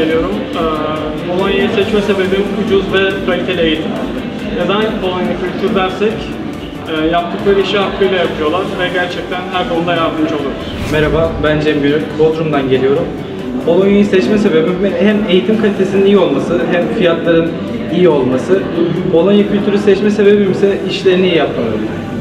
geliyorum. Polonya'yı seçme sebebim ucuz ve kaliteli eğitim. Neden Polonya kültür dersek, yaptıkları işi hakkıyla yapıyorlar ve gerçekten her konuda yardımcı oluyoruz. Merhaba, ben Cem Gürük. Bodrum'dan geliyorum. Polonya'yı seçme sebebim hem eğitim kalitesinin iyi olması hem fiyatların iyi olması. Polonya kültürü seçme sebebim ise işlerini iyi yapmaları.